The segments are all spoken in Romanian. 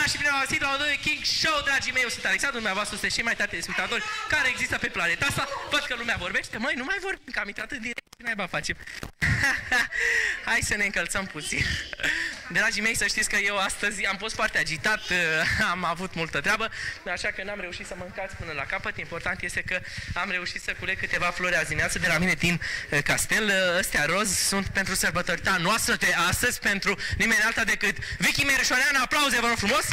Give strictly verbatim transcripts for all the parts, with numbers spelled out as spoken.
seara și bine v-am găsit la un nou King Show, dragii mei. Eu sunt Alexandru, dumneavoastră sunteți cei mai tari telespectatori care există pe planeta asta. Văd că lumea vorbește. Măi, nu mai vorbim, că am intrat în direct. Ce naiba facem? Hai să ne încălțăm puțin. Dragii mei, să știți că eu astăzi am fost foarte agitat, am avut multă treabă, așa că n-am reușit să mă încalț până la capăt. Important este că am reușit să culeg câteva flori azi dimineață de la mine din castel. Ăstea roz sunt pentru sărbătorita noastră de astăzi, pentru nimeni alta decât Vicky Merișoreanu. Aplauze, vă rog frumos!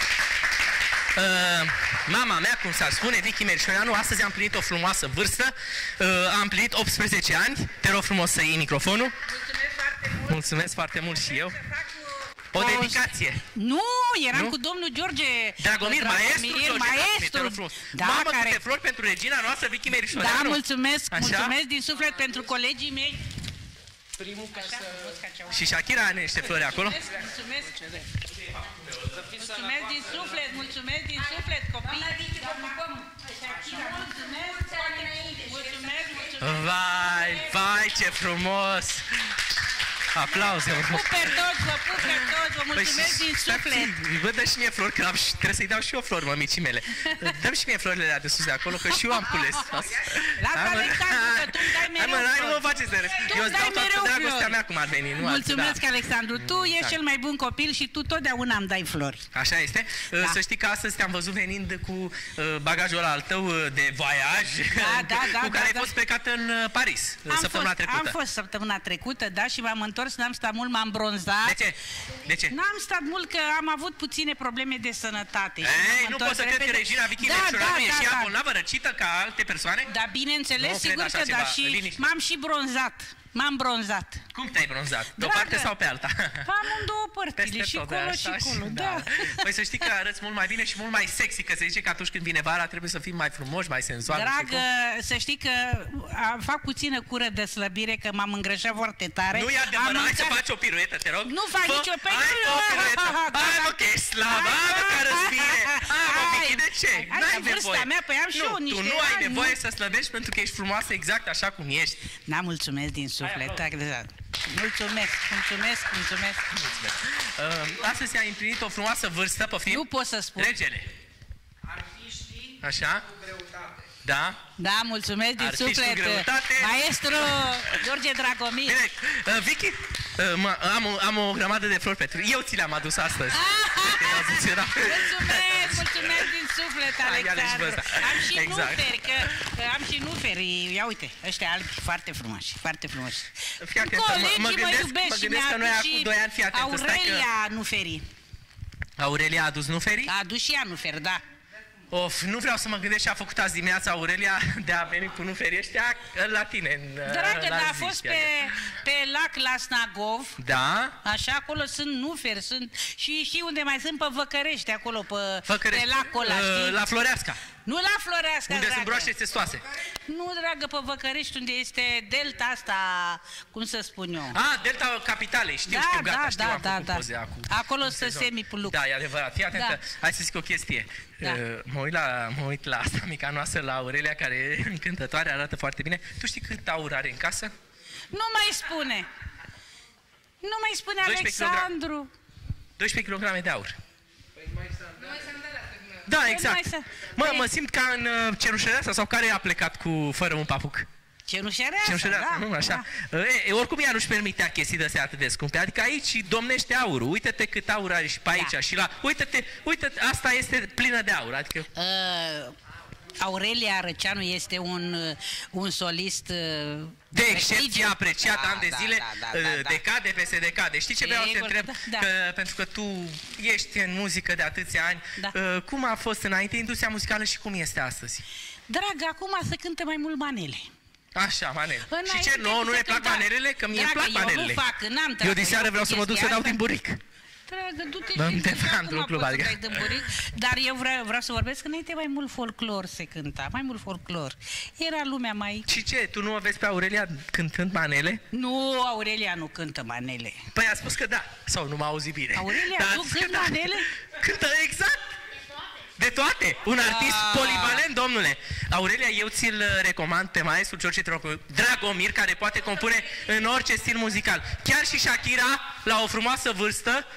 Uh, mama mea, cum s-ar spune, Vicky Merișoreanu, astăzi am împlinit o frumoasă vârstă, uh, am împlinit optsprezece ani. Te rog frumos să iei microfonul. Mulțumesc foarte mult. Mulțumesc foarte mult și eu. O dedicație. Nu, eram nu? cu domnul George Dragomir, maestru, George, maestru. Da, mamă, care... câte flori pentru regina noastră, Vicky Merișoreanu. Da, mulțumesc, așa? Mulțumesc din suflet pentru colegii mei. Primul ca să... Și Shakira are niște flori acolo. Mulțumesc, mulțumesc. Mulțumesc din suflet, mulțumesc din suflet, copii. Shakira, mulțumesc. Mulțumesc, mulțumesc. Vai, vai, ce frumos! Aplauze, vă pup pe toți, vă pup pe toți, vă mulțumesc păi, din suflet. Vă dă și mie flori, că am, trebuie să-i dau și eu flori, mămicii mele. Dăm și mie florile alea de sus de acolo, că și eu am cules. Lasă, Alexandru, că tu îmi dai mereu flori. Hai, nu mă faceți de râs. Eu îți dau toată dragostea mea cum ar veni. Nu mulțumesc, da. Alexandru, tu mm, ești da. cel mai bun copil și tu totdeauna îmi dai flori. Așa este. Da. Să știi că astăzi te-am văzut venind cu bagajul ăla al tău de voiaj, da, da, da, cu care da, ai fost da. plecat în Paris săptămâna trecută. Am fost săptămâna trecută, da, și m-am întors, n-am stat mult, m-am bronzat. De ce? De ce? N-am stat mult, că am avut puține probleme de sănătate. Ei, nu pot să cred că regina Vicky Merișoreanu e și ea bolnavă, răcită ca alte persoane? Da, bineînțeles, sigur că da, și m-am și bronzat. M-am bronzat. Cum te-ai bronzat? Pe o parte sau pe alta? Am în două părțile, și colo și colo, da. Păi să știi că arăți mult mai bine și mult mai sexy, că se zice că atunci când vine vara trebuie să fim mai frumoși, mai senzuali. Dragă, să știi că fac puțină cură de slăbire, că m-am îngrășat foarte tare. Nu e adevărat, hai să faci o piruetă, te rog. Nu fac nicio piruetă. Hai o piruetă. Hai mă, că ești slabă, hai mă, că răzbire. Hai mă, Vicky, de ce? N-ai nevoie. Nu, tu nu ai nevoie să slăbești pentru că ești frumoasă exact așa cum ești. Da, mulțumesc din suflet. Mulțumesc, mulțumesc, mulțumesc. mulțumesc. Uh, astăzi ai împlinit o frumoasă vârstă, poftim? Nu pot să spun. Regele. Artiștii așa? cu greutate. Da? Da, mulțumesc din Artiști suflet. Maestru George Dragomir. Bine, uh, Vicky, uh, am, am o grămadă de flori pentru... Eu ți le-am adus astăzi. Mulțumesc, mulțumesc din suflet, Alexandru. Am și exact. nuferi, că, că am și nuferi. Ia uite, ăștia albi, foarte frumoși, foarte frumoși. Fii atentă, colegii mă, mă gândesc, mă iubesc mă și gândesc că noi acum doi ani, fii atentă. Aurelia nuferi. Aurelia a adus nuferi? A adus și ea nuferi, da. Of, nu vreau să mă gândesc ce a făcut azi dimineața Aurelia de a veni cu nuferii ăștia la tine. Dragă, dar a fost pe, pe lac la Snagov. Da? Așa, acolo sunt nuferi, sunt și, și unde mai sunt pe Văcărești, acolo, pe, Văcărești. pe lacul ăla, știi? La Floreasca. Nu la Floreasca, unde dragă. sunt broaște testoase. Nu, dragă, pe Văcărești, unde este delta asta, cum să spun eu. Ah, delta capitalei, știu, da, știu, gata, da, știu, da, am da, făcut da. poze acum. Acolo stă semipuluc. Da, e adevărat, fii atentă, da. Hai să zic o chestie. Da. Uh, mă, uit la, mă uit la asta mica noastră, la Aurelia, care e încântătoare, arată foarte bine. Tu știi cât aur are în casă? Nu mai spune. Nu mai spune, Alexandru. doisprezece kilograme de aur. Păi mai sandală. Da, exact. Mă, mă simt ca în uh, Cenușăreasa, sau care a plecat cu fără un papuc? Cenușăreasa, Cenușăreasa, da, nu, așa. Da. E, oricum ea nu-și permitea chestii de astea atât de scumpe. Adică aici domnește aurul. Uite-te cât aur are și pe aici da. și la... Uite-te, uite, asta este plină de aur. Adică... Uh, Aurelia Răceanu este un, un solist... Uh, de excepție, apreciat da, ani de zile, da, da, da, da, decade peste decade. Știi ce vreau să te întreb? Da, da. Că, pentru că tu ești în muzică de atâția ani, da. uh, cum a fost înainte industria muzicală și cum este astăzi? Dragă, acum se cântă mai mult manele. Așa, manele. Înainte și ce, nouă nu ne plac manelele? Că mie îmi plac manelele. Eu nu fac, n-am Eu de seară vreau să mă duc să dau din buric. Dragă, du-te și într-un club, adică. Dar eu vreau, vreau să vorbesc că înainte mai mult folclor se cânta, mai mult folclor. Era lumea mai... Și ce, tu nu o vezi pe Aurelia cântând manele? Nu, Aurelia nu cântă manele. Păi a spus că da, sau nu m-a auzit bine. Aurelia, da, tu cânti manele? Cântă exact! De toate! Un artist ah. polivalent, domnule! Aurelia, eu ți-l recomand pe maestru George Dragomir, care poate compune în orice stil muzical. Chiar și Shakira, la o frumoasă vârstă,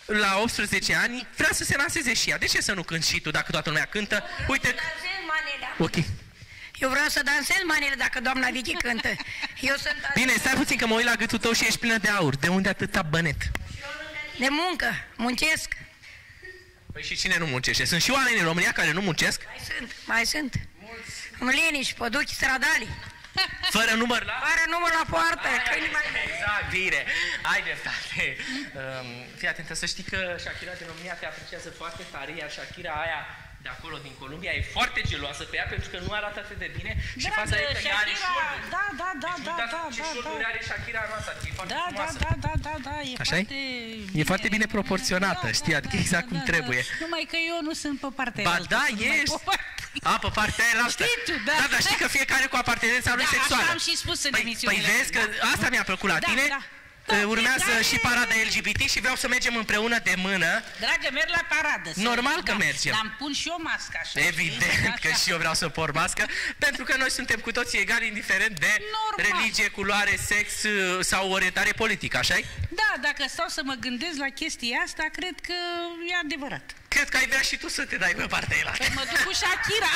la optsprezece ani, vrea să se lanseze și ea. De ce să nu cânti și tu dacă toată lumea cântă? Uite... Ok. Eu vreau să dansez manele dacă doamna Vicky cântă. Eu sunt... Bine, stai puțin că mă uit la gâtul tău și ești plină de aur. De unde atâta bănet? De muncă, muncesc. Păi și cine nu muncește? Sunt și oameni în România care nu muncesc? Mai sunt, mai sunt. Mlinici, păduchi, stradali. Fără număr la... Fără număr la poartă. Câini mai... Exact, bine. Ai dreptate. Um, fii atentă, să știi că Shakira din România te apreciază foarte tare, iar Shakira aia de acolo, din Columbia, e foarte geloasă pe ea pentru că nu arată atât de bine și Dragă, faza e că ea are Shakira, șolduri. da, da, da, Deci, da, uitați da, ce da, șolduri da. are Shakira noastră, e foarte Da, da, frumoasă. da, da, da, da, e Așa-i? foarte E foarte bine proporționată, Da, știi, da, adică da, exact da, cum da, trebuie. Da. Numai că eu nu sunt pe partea Ba altă, da, sunt numai ești. pe partea- A, pe partea aia altă. Știi tu, da. Da, dar știi că fiecare cu apartenența lui Da, așa sexuală. am și spus în Păi, emisiunile păi vezi că astea, da. asta mi-a plăcut la Da, tine. da. Uh, Urmează Da, și e- parada L G B T și vreau să mergem împreună de mână. Dragă, merg la paradă. să- Normal că da, mergem. Dar îmi pun și eu masca așa. Evident știi? că Așa. și eu vreau să port mască, pentru că noi suntem cu toții egali, indiferent de Normal. religie, culoare, sex uh, sau orientare politică, așa-i? Da, dacă stau să mă gândesc la chestia asta, cred că e adevărat. Cred că ai vrea și tu să te dai pe partea elaltă. Păi mă duc cu Shakira.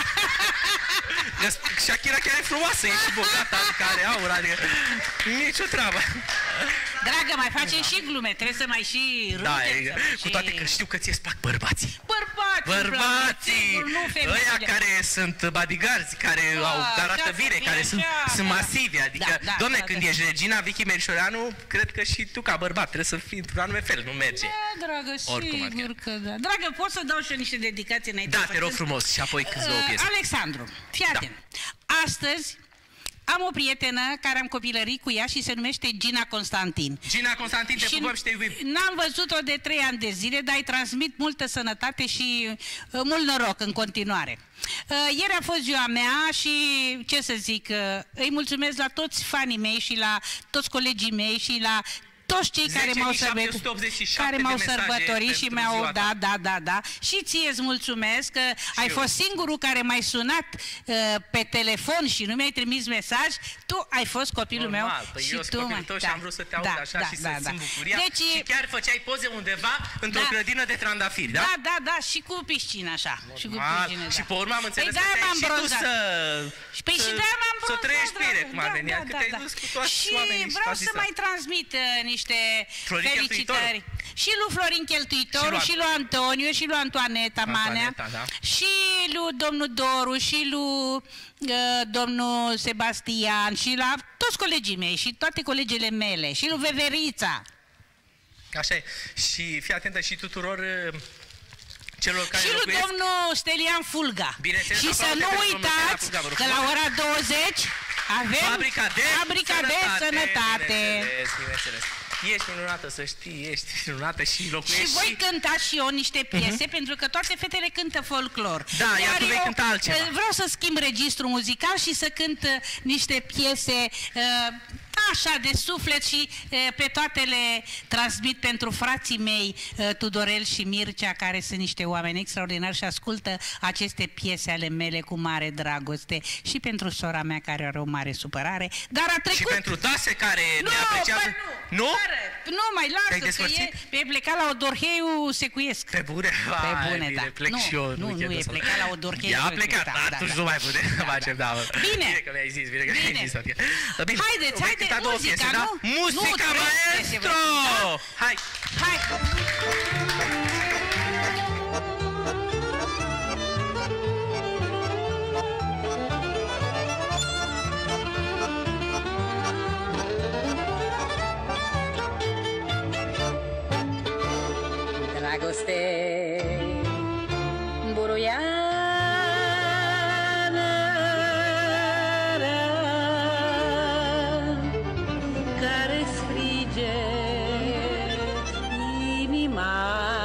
Că Shakira chiar e frumoasă, e și bogată, adică are aur, adică nicio treabă. Dragă, mai facem și glume, trebuie să mai și Da, râdem, e, să mai cu și- toate că știu că ție-ți plac bărbații. Bărbații, Bărbații! sigur, nu femeile. Ăia care sunt bodyguards, care Da, au care arată ca să bine, fie care sunt, așa, sunt da. masivi, adică, Da, da, domne, da, când da. ești regina Vicky Merișoreanu, cred că și tu ca bărbat trebuie să fii într-un anume fel, nu merge. Da, dragă, Oricum ar sigur că da. Dragă, pot să dau și eu niște dedicații înainte? Da, să te rog cânt? frumos, și apoi câțiva o Uh, piesă. Alexandru, fii Da. atent. Astăzi am o prietenă care am copilărit cu ea și se numește Gina Constantin. Gina Constantin, te pupăm și te iubim. n-am văzut-o de trei ani de zile, dar îi transmit multă sănătate și uh, mult noroc în continuare. Uh, ieri a fost ziua mea și, ce să zic, uh, îi mulțumesc la toți fanii mei și la toți colegii mei și la toți cei care m-au zece mii șapte sute sărbătorit, optzeci și șapte care m-au de mesaje sărbătorit și pentru mi-au, ziua ta. da, da, da, da. Și ție îți mulțumesc că ai eu. fost singurul care m-ai sunat uh, pe telefon și nu mi-ai trimis mesaj. Tu ai fost copilul Normal, meu păi și eu tu, sunt copilul mă, tău și da, am vrut să te aud da, așa da, și da, să-ți da. simt bucuria Deci, și chiar făceai poze undeva într-o Da. grădină de trandafiri, da? Da, da, da, și cu piscină așa. Și cu Normal. piscină, da. Și pe urmă am înțeles Păi că de-aia te-ai m-am și tu bronzat. să... Și Păi să- și de-aia m-am Să bronzat, trăiești bine, dragă. cum ar veni, că te-ai dus cu toți Și oamenii și vreau faci să asta. mai transmit uh, niște Florin felicitări. Și lui Florin Cheltuitorul, Și și lui lui Antoniu, și lui Antoaneta Manea, Antoaneta, da. și lui domnul Doru, și lui uh, domnul Sebastian, și la toți colegii mei, și toate colegele mele, și lui Veverița. Așa e. Și fii atentă și tuturor uh, celor care Și lui locuiesc. domnul Stelian Fulga. Bineînțeles, Și să aplauze nu pentru domnul Stelian uitați Fulga, vă rog că la frumos. ora douăzeci avem Fabrica de Fabrica de Sănătate. Bineînțeles, bineînțeles. Ești minunată, să știi, ești minunată și Și locuiești voi cânta și eu niște piese, pentru că toate fetele cântă folclor. Da, iar tu vei eu, cânta altceva. uh, Vreau să schimb registrul muzical și să cânt uh, niște piese uh, așa de suflet și uh, pe toate le transmit pentru frații mei uh, Tudorel și Mircea, care sunt niște oameni extraordinari și ascultă aceste piese ale mele cu mare dragoste, și pentru sora mea care are o mare supărare, dar a trecut... Și pentru Tase care Nu, ne apreciază. bă, nu, Nu? Pare, nu mai Te-ai lasă, că despărțit? e, e plecat la Odorheiu Secuiesc. Pe bune? Pe Vai, bune, bine, da. plec Nu, și eu. nu, nu, weekendul e ăsta. plecat la Odorheiu. Ea a plecat, Da, da, da, atunci da. nu mai putem Da, facem, da. da. Bine. Bine. Bine că mi-ai zis, bine că mi-ai Bine. zis. ok. Da, bine. Haideți, Voi haide, cânta două muzica, piese, da? nu? Muzica, Nu, trei piese maestro! vrem, Hai! Hai! Dragoste buruiană, care strige inima,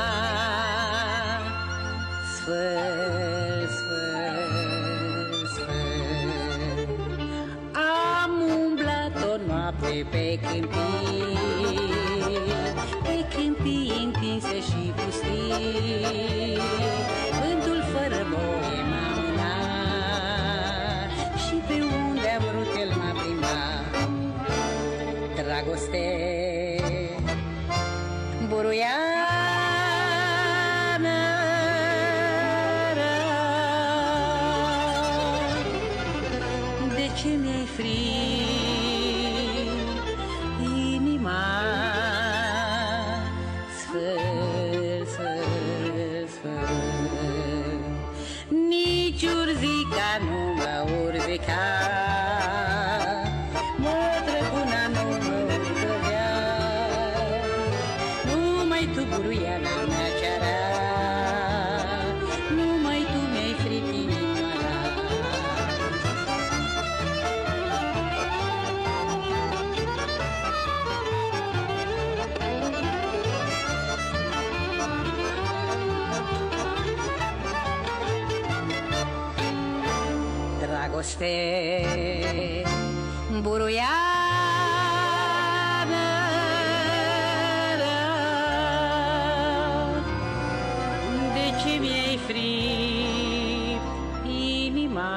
sfânt, sfânt, sfânt. Am umblat o noapte pe câmpii, pe câmpii întinse și pustii, vântul fără voie m-a mânat și pe unde am vrut el m-a plimbat. Dragoste buruiană, frig, inima sfâr, sfâr, sfâr. Nici urzica nu mă urzica, mătrăbuna nu mă urcăvea, numai tu, buruiana mea ceara, numai tu mi-ai fric inima. Dragoste buruiană, de ce mi-ai fript inima?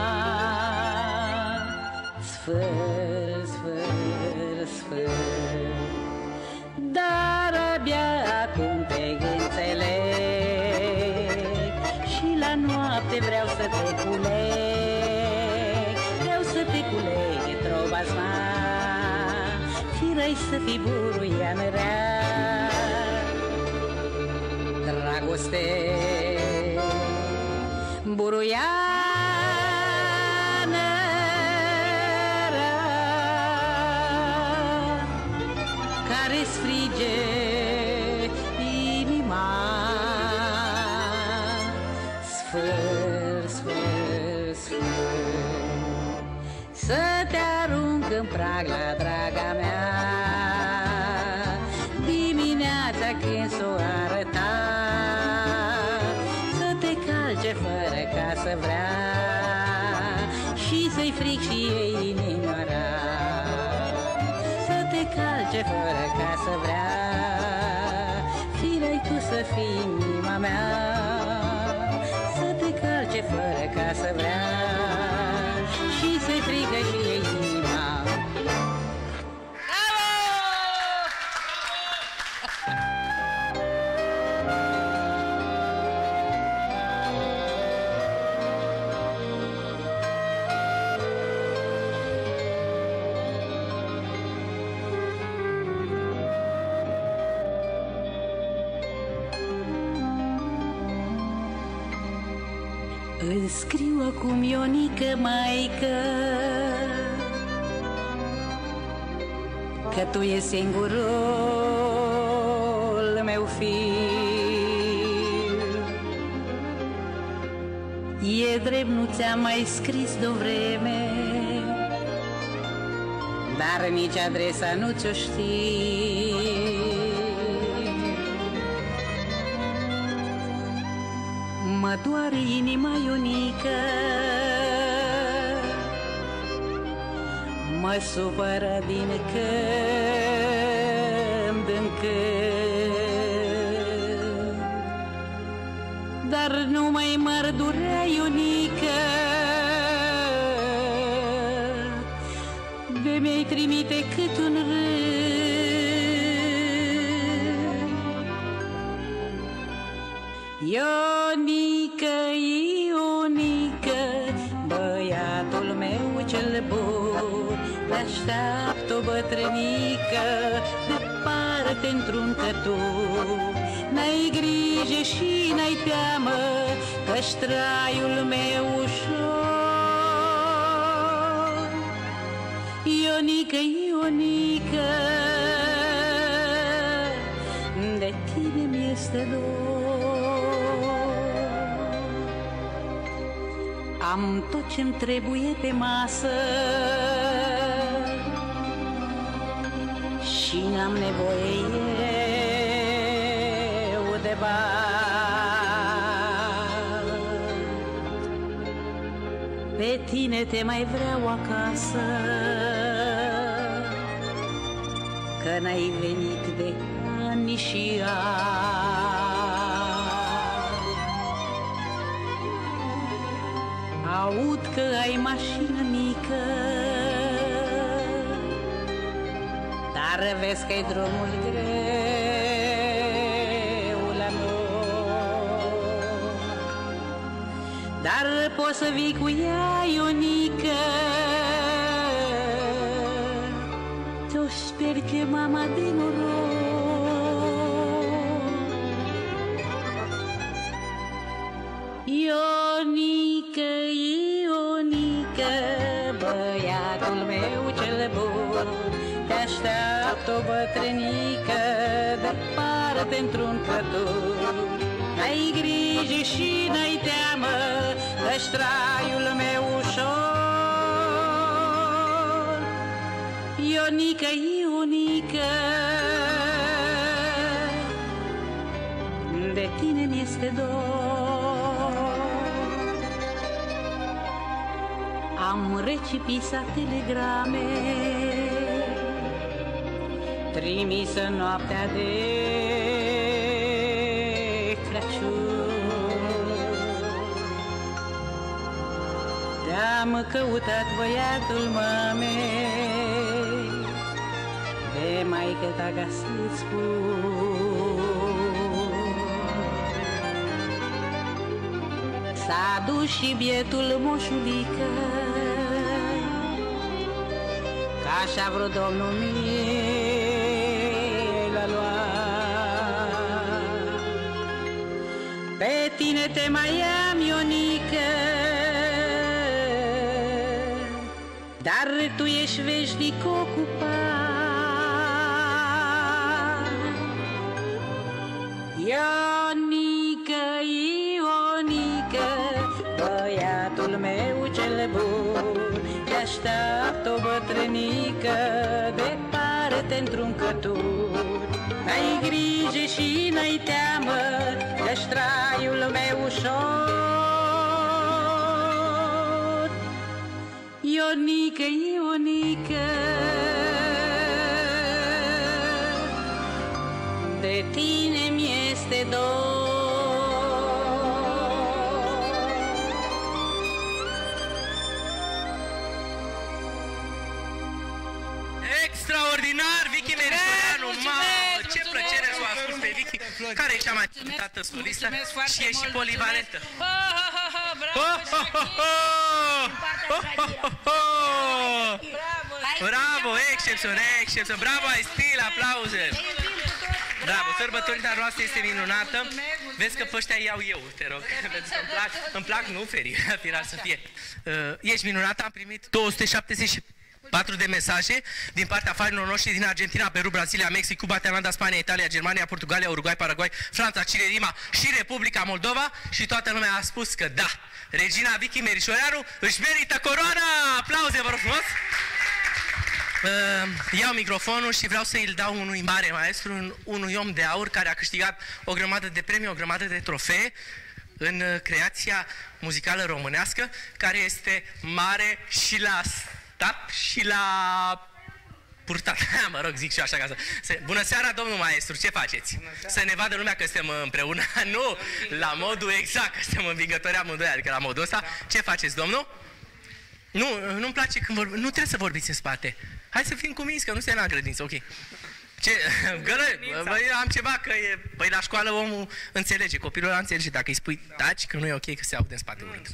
Sfâr, sfâr, sfâr, dar abia acum te înțeleg și la noapte vreau să te culeg, vreau să te culeg într-o basma, firei să fii buruiană rea. Dragoste buruiană rea, care-ți frige inima. Sfâr, sfâr, sfâr, să te arunc în prag la draga mea, dimineața când s-o arăta, să te calce fără ca să vrea și să-i fric și ei inimioara. Să te calce fără ca să vrea, firei tu să fii inima mea. Să te calce fără ca să vrea și să-i frică și ei inima. Îți scriu acum, Ionică, maică, că tu e singurul meu fiu. E drept, nu ți-am mai scris de-o vreme, dar nici adresa nu ți-o știu. Mă doare inima, Ionică, mă supără din când în când, dar nu mai m-ar durea, Ionică, de mi-ai trimite cât un rând. Ionică, Ionică, băiatul meu cel bun, te-așteaptă o bătrânică departe într-un cătuc. N-ai grijă și n-ai teamă, că-și traiul meu ușor. Ionică, Ionică, de tine mi-este dor. Am tot ce-mi trebuie pe masă și n-am nevoie eu de bani. Pe tine te mai vreau acasă, că n-ai venit de ani și ani. Aud că ai mașină mică, dar vezi că-i drumul greu la noi. Dar poți să vii cu ea, Ionică, e mama din noroc. Ionică, Ionică, băiatul meu cel bun, te așteaptă o bătrânică departe într-un pădure. N-ai grijă și n-ai teamă, că-și traiul meu ușor. Ionică, Ionică, de tine mi-este dor. Am recipisat telegrame trimisă noaptea de Crăciun. Te-am căutat, băiatul mamei, de maică ta ca să-ți spun. S-a dus și bietul moșulică, că așa vreo domnul mie l-a luat. Pe tine te mai am, Ionică, dar tu ești veșnic ocupat. Ionică, Ionică, băiatul meu cel bun, te așteaptă o bătrânică departe într-un cătur. N-ai grijă și n-ai teamă, că-și traiul meu ușor. Ionică, Ionică, de tine mi-este dor. Extraordinar, Vicky Merișoreanu, mamă, ce plăcere să o ascult pe Vicky, care e cea mai cântată solistă și e și polivalentă. Bravo, excepțional, excepțional, bravo, ai stil, aplauze. Bravo, sărbătorița noastră este minunată. Vezi că pe ăștia iau eu, te rog. Pentru că îmi plac, îmi plac, nu, Feri, firar să fie. Uh, ești minunată, am primit două sute șaptezeci și patru de mesaje din partea farilor noștri din Argentina, Peru, Brazilia, Mexic, Cuba, Thailanda, Spania, Italia, Germania, Portugalia, Uruguay, Paraguay, Franța, Chile, Lima și Republica Moldova și toată lumea a spus că da, regina Vicky Merișoreanu își merită coroana! Aplauze, vă rog frumos! Uh, iau microfonul și vreau să îl dau unui mare maestru, un, unui om de aur care a câștigat o grămadă de premii, o grămadă de trofee în uh, creația muzicală românească, care este mare și la stat și la purtat. Mă rog, zic și eu așa ca să... să... Bună seara, domnul maestru, ce faceți? Să ne vadă lumea că suntem împreună. Nu, la modul exact, că suntem învingători amândoi, adică la modul ăsta. Ce faceți, domnul? Nu, nu-mi place când vorbiți, nu trebuie să vorbiți în spate. Hai să fim cuminți, că nu suntem la grădință, ok. Ce? Gălăi, băi, am ceva, că e... Păi la școală omul înțelege, copilul ăla înțelege dacă îi spui taci, că nu e ok, că se aude în spate urât.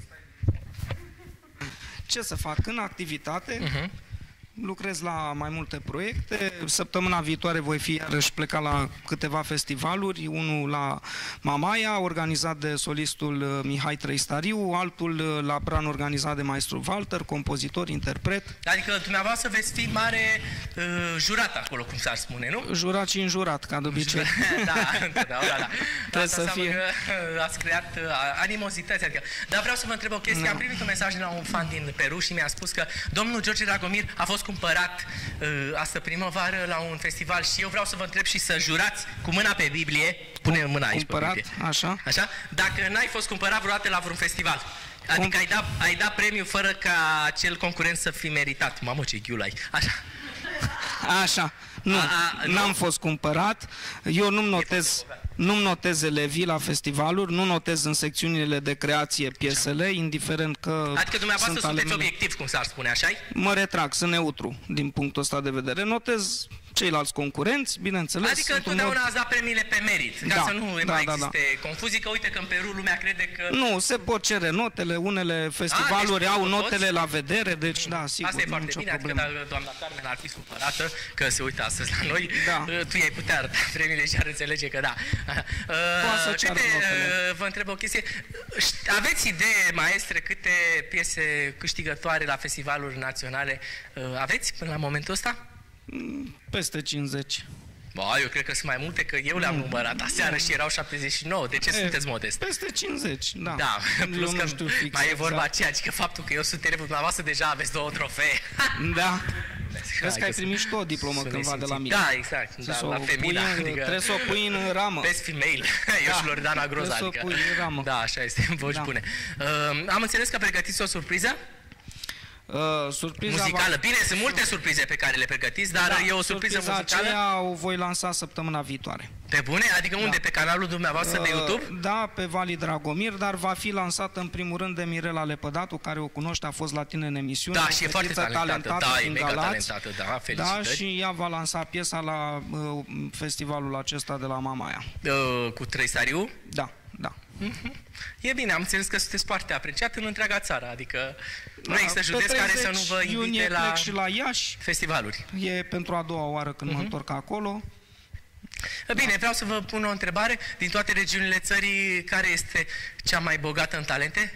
Ce să fac? În activitate, uh-huh. lucrez la mai multe proiecte. Săptămâna viitoare voi fi iarăși pleca la câteva festivaluri, unul la Mamaia, organizat de solistul Mihai Trăistariu, altul la Bran, organizat de maestru Walter, compozitor, interpret. Adică dumneavoastră veți fi mare uh, jurat acolo, cum s-ar spune, nu? Jurat și înjurat, ca de obicei. Da, întotdeauna, da. Trebuie Asta să fie. că ați creat uh, animozități, adică. Dar vreau să vă întreb o chestie. No. Am primit un mesaj de la un fan din Peru și mi-a spus că domnul George Dragomir a fost cumpărat uh, astă primăvară la un festival și eu vreau să vă întreb și să jurați cu mâna pe Biblie, pune mâna aici Cumpărat, pe Biblie. așa. Așa? Dacă n-ai fost cumpărat vreodată la vreun festival. Adică ai dat, ai dat premiu fără ca acel concurent să fi meritat. Mamă, ce ghiul ai. Așa. Așa. Nu, n-am fost cumpărat. Eu nu-mi notez, nu-mi notez elevii la festivaluri, nu notez în secțiunile de creație piesele, indiferent că adică dumneavoastră sunt sunteți ale mele. obiectiv, cum s-ar spune, așa-i? Mă retrag, sunt neutru din punctul ăsta de vedere. Notez ceilalți concurenți, bineînțeles. Adică sunt un întotdeauna mod- ați dat premiile pe merit, ca Da, să nu da, mai da, existe confuzii, că uite că în Peru lumea crede că... Nu, se pot cere notele, unele festivaluri deci au toți? notele la vedere, deci da, sigur, Asta e nu foarte nicio bine, adică problemă. dacă doamna Carmen ar fi supărată că se uită astăzi la noi, Da. tu i-ai putea arăta premiile și ar înțelege că da. Poate să Uh, ceară câte, notele. uh, vă întreb o chestie, Ști- aveți idee, maestre, câte piese câștigătoare la festivaluri naționale uh, aveți până la momentul ăsta? Peste cincizeci. Ba, eu cred că sunt mai multe, că eu le-am numărat aseară și erau șaptezeci și nouă. De ce E, sunteți modest? Peste cincizeci, da. Da, Eu plus nu că știu fix mai e vorba exact. aceea, că faptul că eu sunt elevul dumneavoastră deja aveți două trofee. Da. Vezi că ai că primit și tu o diplomă sunt cândva de la nesimțit. mine. Da, exact, da, să o la pui Femina, în- adică... Trebuie să o pui în ramă. Best female, eu și Loredana Groza, Trebuie să o adică... pui în ramă. Da, așa este, voci Da. bune. Uh, am înțeles că pregătiți o surpriză Uh, surpriza muzicală. va... Bine, sunt multe surprize pe care le pregătiți, dar Da, e o surpriză surpriza muzicală. aceea o voi lansa săptămâna viitoare. Pe bune? Adică unde? Pe canalul dumneavoastră de YouTube? Uh, Da, pe Vali Dragomir, dar va fi lansată în primul rând de Mirela Lepădatu, care o cunoște, a fost la tine în emisiune. Da, o și e foarte fetiță talentată. Da, e din mega Galați. talentată, da, Da, felicitări. și ea va lansa piesa la uh, festivalul acesta de la Mamaia. Uh, cu trei stariu? Da, da. E bine, am înțeles că sunteți foarte apreciat în întreaga țară, adică nu există Pe județ care să nu vă treizeci iunie invite la plec și la Iași. festivaluri. E pentru a doua oară când Mhm. mă întorc acolo. Bine, vreau să vă pun o întrebare. Din toate regiunile țării, care este cea mai bogată în talente?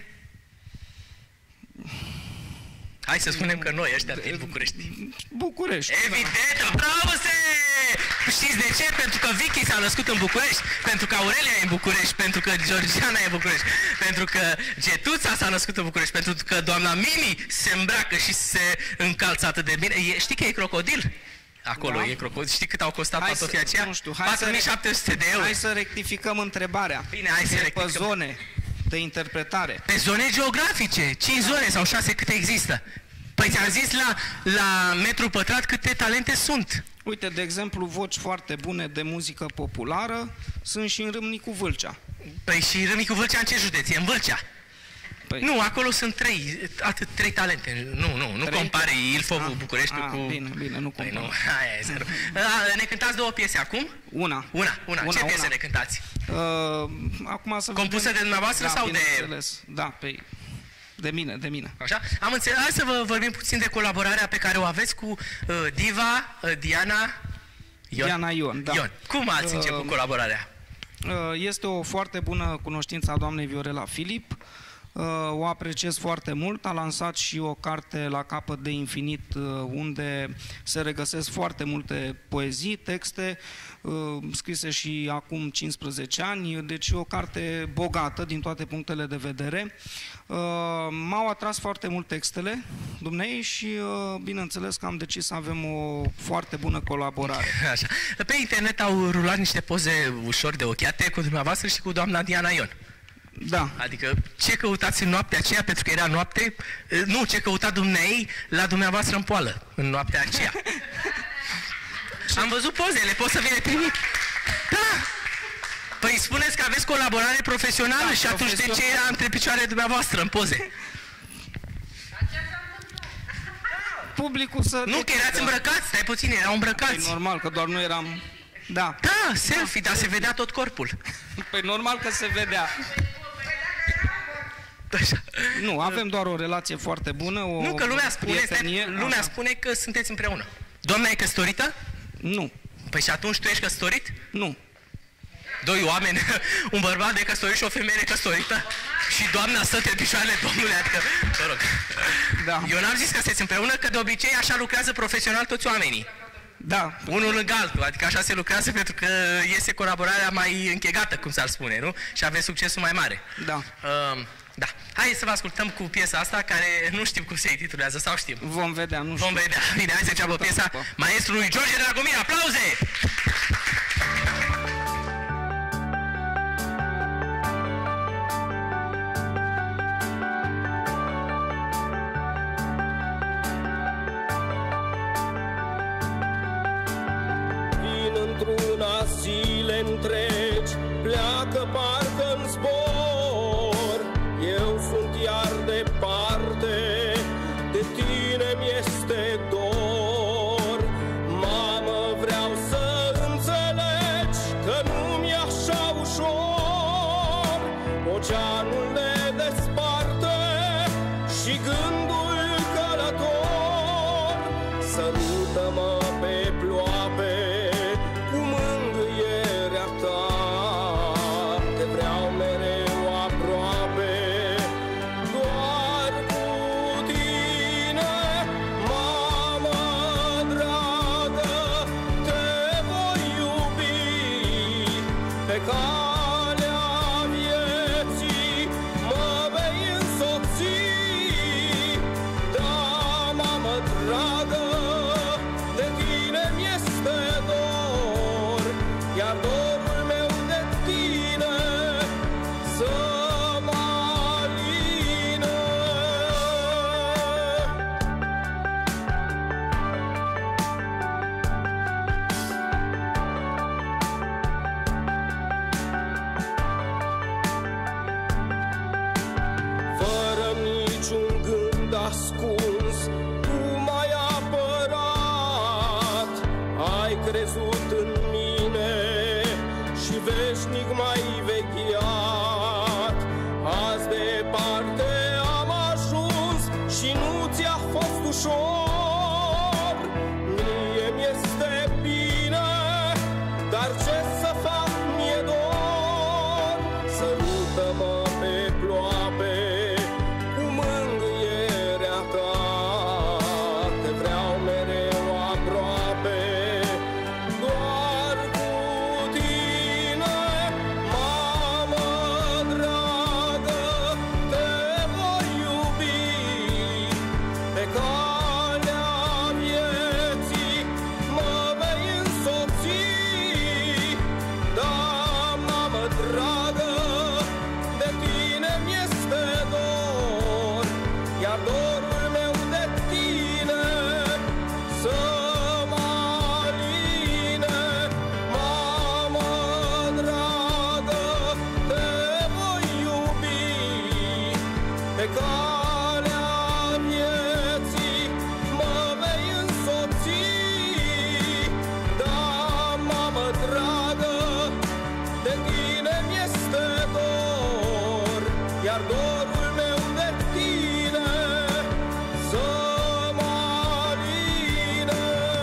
Hai să spunem că noi, ăștia din București. București. Evident, bravo se! Știți de ce? Pentru că Vicky s-a născut în București, pentru că Aurelia e în București, pentru că Georgiana e în București, pentru că Getuța s-a născut în București, pentru că doamna Mimi se îmbracă și se încalță atât de bine. E, știi că e crocodil? Acolo Da. e crocodil. Știi cât au costat Hai pantofii să- aceia? nu știu, hai patru mii să- șapte sute de euro. Hai să rectificăm întrebarea. Bine, hai să E rectificăm. pe zone de interpretare. Pe zone geografice, cinci zone sau șase câte există. Păi ți-am zis la, la metru pătrat câte talente sunt. Uite, de exemplu, voci foarte bune de muzică populară sunt și în Râmnicu Vâlcea. Păi și Râmnicu Vâlcea în ce județ? E în Vâlcea. Păi, Nu, acolo sunt trei, atât trei talente. Nu, nu, nu Trei? compare Ilfovul, Ah, Bucureștiul ah, cu... bine, bine, nu Păi compar. nu, aia e zero. A, ne cântați două piese acum? Una. Una, una. Una, Ce piese una. ne cântați? Uh, acum să Compusă vedem- de dumneavoastră da, sau de- bineînțeles. Da, pe de mine, de mine. Așa? Am înțeles. Hai să vă vorbim puțin de colaborarea pe care o aveți cu uh, Diva, uh, Diana... Ion. Diana Ion, da. Ion. Cum ați Uh, început colaborarea? Uh, Este o foarte bună cunoștință a doamnei Viorela Filip. Uh, O apreciez foarte mult. A lansat și o carte La capăt de infinit, uh, unde se regăsesc foarte multe poezii, texte, uh, scrise și acum cincisprezece ani. Deci e o carte bogată din toate punctele de vedere. Uh, M-au atras foarte mult textele dumneei și uh, bineînțeles că am decis să avem o foarte bună colaborare. Așa. Pe internet au rulat niște poze ușor de ochiate cu dumneavoastră și cu doamna Diana Ion. Da. Adică ce căutați în noaptea aceea, pentru că era noapte, nu, ce căuta dumneei la dumneavoastră în poală, în noaptea aceea. Am văzut pozele, pot să vi le trimit. Da! Păi spuneți că aveți colaborare profesională Da, și atunci de ce profesional. era între picioarele dumneavoastră în poze? Publicul să... Nu, că erați îmbrăcați, stai puțin, erau E îmbrăcați. normal că doar nu eram... Da. Da, selfie, dar se vedea tot corpul. Păi normal că se vedea. Așa. Nu, avem doar o relație foarte bună, o Nu, că lumea spune, prietenie. stai, lumea Așa. spune că sunteți împreună. Doamna e căsătorită? Nu, Păi și atunci tu ești căsătorit? nu. Doi oameni, un bărbat de căsătorit și o femeie căsătorită și doamna stă pe picioarele domnului, adică, mă rog. Da. Eu n-am zis că sunteți împreună, că de obicei așa lucrează profesional toți oamenii. Da, Unul lângă altul, adică așa se lucrează pentru că iese colaborarea mai închegată, cum s-ar spune, nu? Și aveți succesul mai mare. da. Uh, da. Hai să vă ascultăm cu piesa asta, care nu știm cum se intitulează, sau știm? Vom vedea, nu știu. Vom vedea. Bine, hai să înceapă piesa maestrului George Dragomir. Aplauze! Vin într-una zile întregi, pleacă parcă în zbor. Eu sunt iar departe, de tine mi-este dor. Mamă, vreau oceanul ne desparte și gândul călător. Sărută-mă pe ploape cu mângâierea ta, te vreau mereu aproape, doar cu tine, mamă dragă, te voi iubi pe calea vieții, mă vei însoți. Da, mamă dragă, de tine mi-este dor, iar dorul meu de tine să mă alină. Fără niciun gând ascuns, tu m-ai apărat, ai crezut în mine și veșnic m-ai vegheat. Azi departe am ajuns și nu ți-a fost ușor, mie mi-este bine, dar ce să fac, mi-e dor. Sărută-mă pe ploape cu mângâierea ta, te vreau mereu aproape, doar cu tine, mamă dragă, te voi iubi pe calea vieții, mă vei însoți. Da, mamă dragă, de tine mi-este dor, iar dorul meu de tine să mă aline. Mamă dragă, te voi iubi pe calea vieții, mă vei însoți. Da, mamă dragă, de tine mi-este dor, iar dorul meu de tine să mă aline.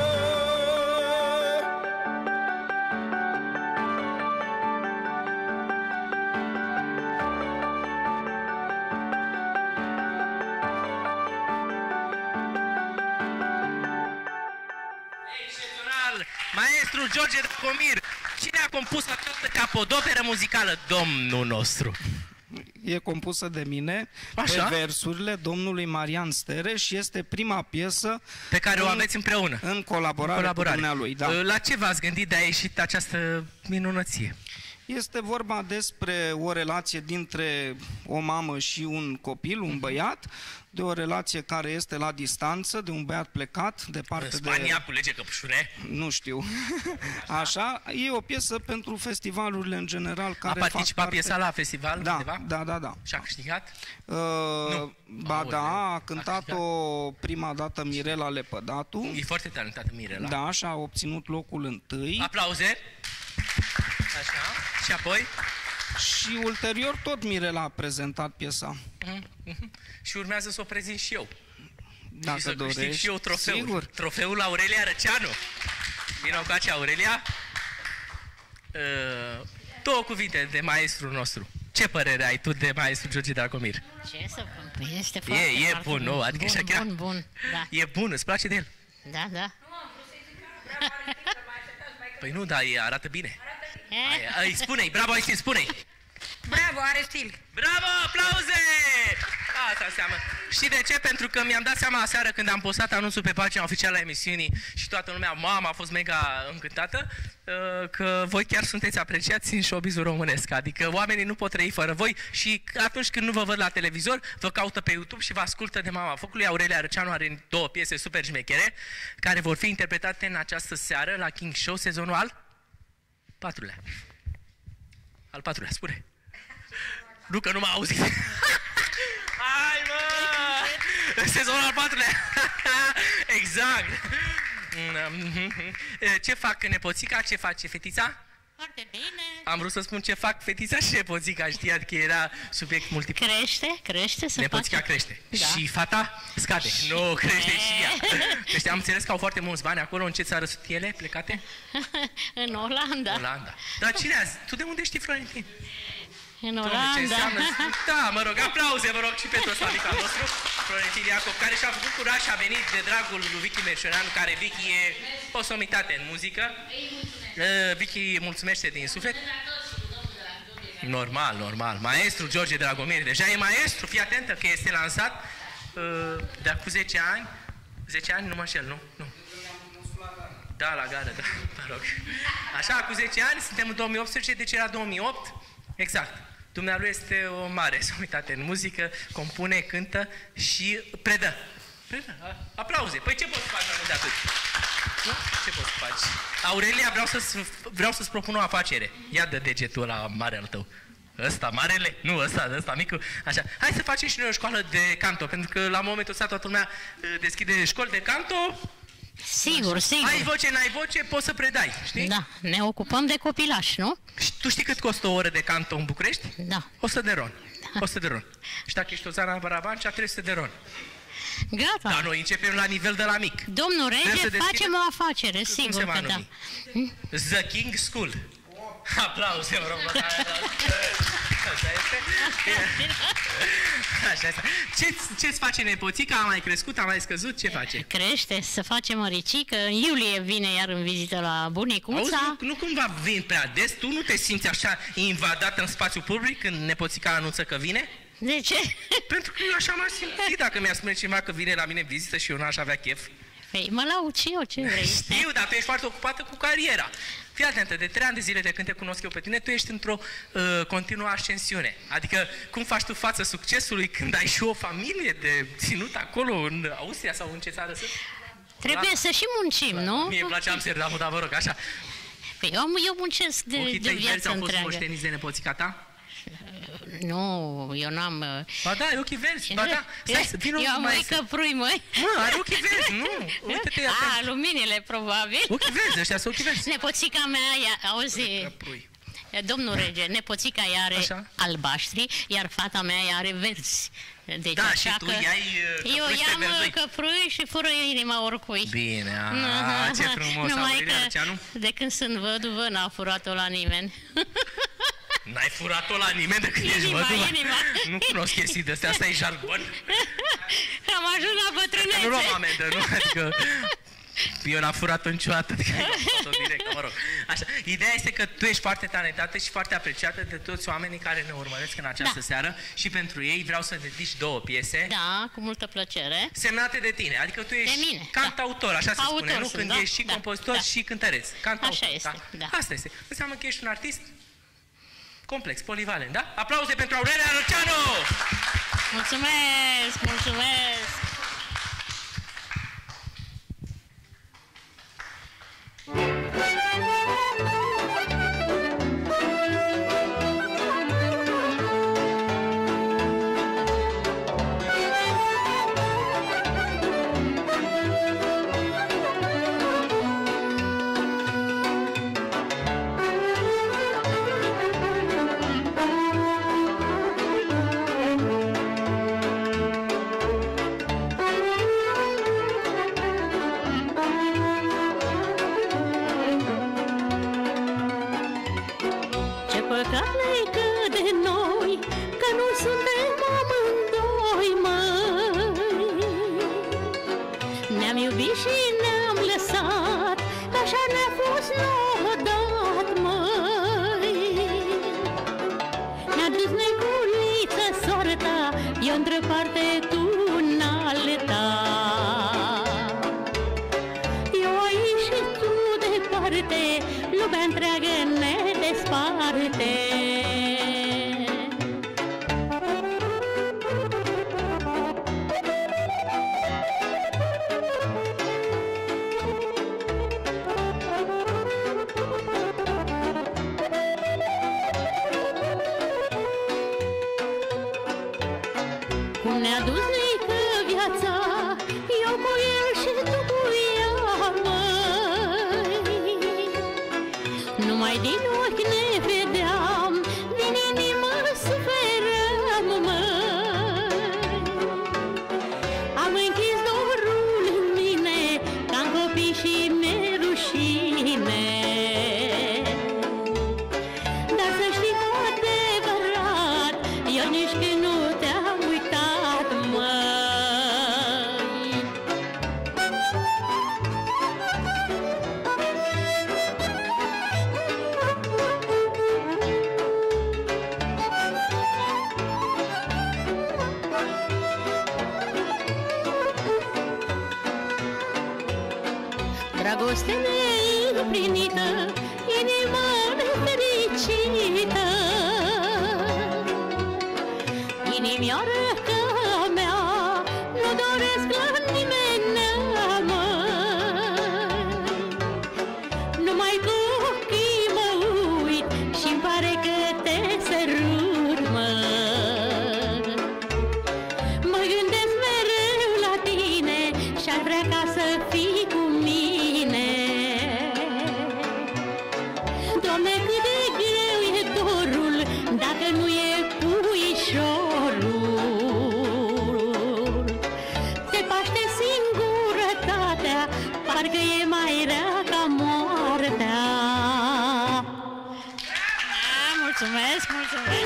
Excepțional! Maestru George Dragomir! Cine a compus această capodoperă muzicală? Domnul nostru! E compusă de mine, Așa? pe versurile domnului Marian Stere și este prima piesă Pe care o în- aveți împreună. în colaborare, Colaborare. cu dumnealui. Da. La ce v-ați gândit de a ieșit această minunăție? Este vorba despre o relație dintre o mamă și un copil, un băiat, de o relație care este la distanță, de un băiat plecat, departe În Spania de... cu lege căpșune? Nu știu. Așa, e o piesă pentru festivalurile în general A care fac participat parte... piesa la festival? Da, undeva? da, da, da. Și a câștigat? Uh, ba Aoleu, da, a a cântat-o prima dată Mirela Lepădatu. E foarte talentată Mirela. Da, și a obținut locul întâi. Aplauze! Așa. Și apoi? Și ulterior tot Mirela a prezentat piesa. Mhm, mhm. Și urmează să o prezint și eu. Dacă și să câștig dorești. și eu trofeul. Sigur. Trofeul Aurelia Răceanu. Vino cu acea, Aurelia. Uh, două cuvinte de maestrul nostru. Ce părere ai tu de maestru George Dragomir? Ce să spun? Păi este foarte, E, e foarte bun, nu? Adică bun, Shakira? bun, bun, da, E bun, îți place de el? da, da. Păi nu, dar e, arată bine. E? Ai, îi spune-i, bravo, îi spune-i. Bravo, are stil. Bravo, aplauze! Asta înseamnă. Știi de ce? Pentru că mi-am dat seama aseară când am postat anunțul pe pagina oficială a emisiunii și toată lumea, mama, a fost mega încântată, că voi chiar sunteți apreciați în showbiz-ul românesc. Adică oamenii nu pot trăi fără voi și atunci când nu vă văd la televizor, vă caută pe YouTube și vă ascultă de Mama Focului. Aurelia Răceanu are două piese super șmechere care vor fi interpretate în această seară la King Show, sezonul al patrulea. Al patrulea, spune. Nu că nu m-a auzit. Hai, mă! Sezonul al patrulea. Exact. Ce fac nepoțica? Ce face fetița? Foarte bine, Am vrut să spun ce fac fetița și nepoțica, știi, adică era subiect multiplu. Crește, crește, să Nepoțica face. crește. Da. Și fata scade. Nu, crește și ea. Deci am înțeles că au foarte mulți bani acolo. În ce țară sunt ele plecate? În Olanda. Olanda. Dar cine azi? Tu de unde știi, Florentin? În Doamne, ce Olanda. înseamnă? Da, mă rog, aplauze, vă rog, și pentru ăsta mic al nostru, Florentin Iacob, care și-a făcut curaj și a venit de dragul lui Vicky Merșoreanu, care Vicky e o somitate în muzică. Uh, Vicky mulțumește din suflet. Normal, normal. Maestru George Dragomir, deja e maestru, fii atentă că este lansat uh, de acum zece ani. zece ani, nu mă înșel, nu? Nu. Da, la gară, da, mă rog. Așa, cu zece ani, suntem în două mii optsprezece, deci era două mii opt, exact. Dumnealui este o mare somitate în muzică, compune, cântă și predă. Predă, aplauze. Păi ce poți să faci mai mult de atât? Nu? Ce poți să faci? Aurelia, vreau să-ți vreau să-ți propun o afacere. Ia dă degetul la marele tău. Ăsta, marele? Nu, ăsta, ăsta, micul. Așa. Hai să facem și noi o școală de canto, pentru că la momentul ăsta toată lumea deschide școli de canto. Sigur, sigur. Ai voce, n-ai voce, poți să predai, știi? Da, ne ocupăm de copilași, nu? Și tu știi cât costă o oră de canto în București? Da. o sută de ron. o sută de ron. Și dacă ești o Zana Baravancea, trei sute de ron. Gata. Dar noi începem la nivel de la mic. Domnul Vrem Rege, să deschidem? facem o afacere, Cum sigur se va că da. numi? The King School. Aplauze, vă rog. Așa este. Așa este. Ce, ce-ți face nepoțica? A mai crescut? A mai scăzut? Ce face? Crește, să facem măricică. În iulie vine iar în vizită la bunicuța. Auzi, nu, nu cumva vin prea des? Tu nu te simți așa invadată în spațiu public când nepoțica anunță că vine? De ce? Pentru că eu așa m-aș simți dacă mi-a spune cineva că vine la mine în vizită și eu n-aș avea chef. Păi, mă laud și eu, ce vrei? Știu, dar tu ești foarte ocupată cu cariera. Fii atentă, de trei ani de zile de când te cunosc eu pe tine, tu ești într-o uh, continuă ascensiune. Adică, cum faci tu față succesului când ai și o familie de ținut acolo, în Austria sau în ce țară sunt? Trebuie La... să și muncim, nu? Mie îmi place Amsterdamul, dar vă rog, așa. Păi eu, eu muncesc de, Ochii de tăi verzi viață au fost întreagă. moșteniți de nepoțica ta? Nu, eu n-am... Ba da, ai ochii verzi, ba da. Stai, să vină eu am mai mai căprui, măi. Mă, are ochii verzi, nu. Uite-te, A, luminile, probabil. ochii verzi, ăștia sunt ochii verzi. Nepoțica mea, ea, auzi, Căprui. domnul Rege, nepoțica ea are Așa. albaștri, iar fata mea ea are verzi. Deci Da, așa și tu că iai uh, eu căpruși pe i-am verzui. căprui și fără inima oricui. Bine, a, ce frumos, Numai Aurelia că Răceanu. de când sunt văduvă n-a furat-o la nimeni. N-ai furat-o la nimeni de când ești Inima, văduvă? inima. Nu cunosc chestii de astea, asta e jargon. Am ajuns la Nu bătrânețe. luăm amendă, nu? Adică eu n-am furat-o niciodată, adică am luat-o direct, mă rog. Așa, ideea este că tu ești foarte talentată și foarte apreciată de toți oamenii care ne urmăresc în această Da. seară și pentru ei vreau să dedici două piese Da, cu multă plăcere. semnate de tine, adică tu ești De mine, cantautor, așa se Autor spune, nu? sunt, Când da, ești și da, compozitor da. și cântăreț. Cantautor, Așa este, da. Asta este. Înseamnă că ești un artist complex, polivalent, da? Aplauze pentru Aurelia Răceanu! Mulțumesc, mulțumesc. Ce păcat lecă de noi, că nu suntem amândoi, măi. Ne-am iubit și ne-am lăsat, așa ne-a fost nouă dat, măi. Ne-a dus neculiță soarta, eu într-o parte, tu în alta. Eu aici și tu departe, lumea întreagă ne desparte. Cum ne-a dus lică viața, eu cu el și tu cu ea, măi. Numai din ochi ne vedem, nici când nu te-am uitat, măi. Dragoste neîmplinită, inima nefericită, inimioară ca mea, nu doresc la nimeni, măi. Numai cu ochii mă uit și-mi pare că te sărut, măi. Mă gândesc mereu la tine și-ar vrea ca să fii cu mine. Doamne, cât de greu e dorul dacă nu e puișorul. Te paște singurătatea, parcă e mai rea ca moartea. Da, mulțumesc, mulțumesc!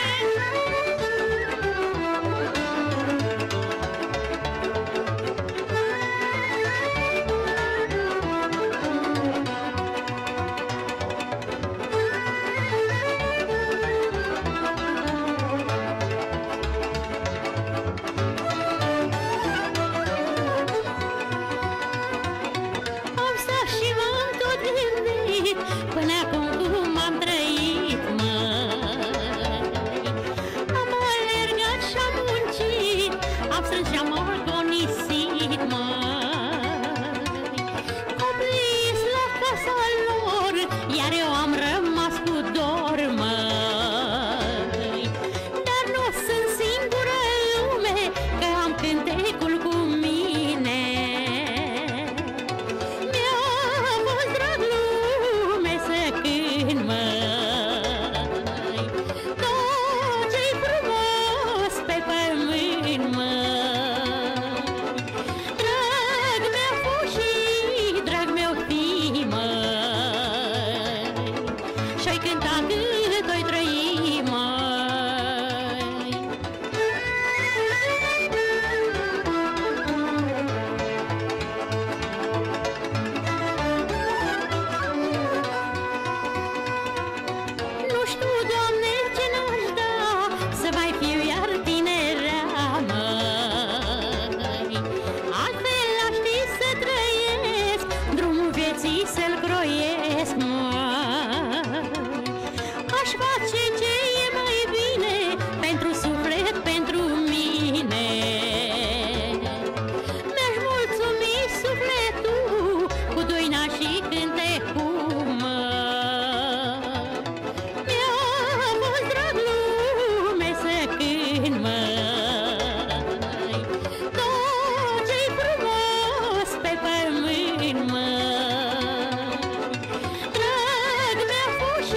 Până acum cum am trăit, măi. Am alergat și-am muncit, am strâns și-am agonisit, măi. Copiii la casa lor, iar eu am rămas cu dor, măi. Dar nu sunt singură lume, că am cântecul cu mine. Să-l croiesc, măi. Aș face ce e mai bine pentru suflet, pentru mine. Mi-aș mulțumi sufletul cu doina și cântecul, măi. Mi-a fost drag lume să cânt, măi. Tot ce-i frumos pe pământ, măi.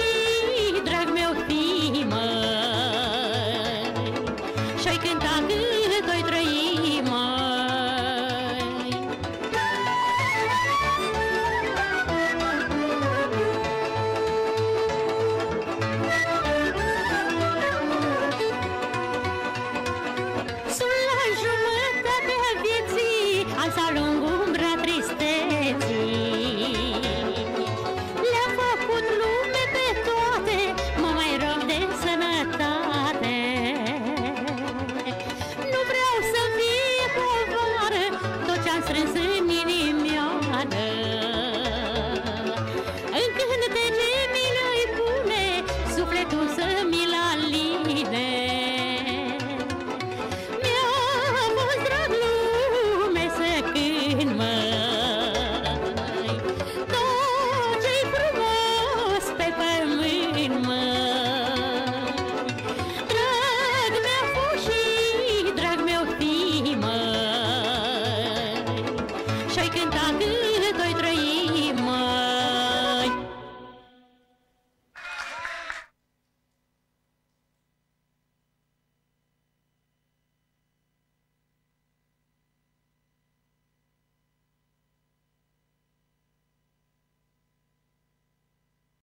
Și-ai cântat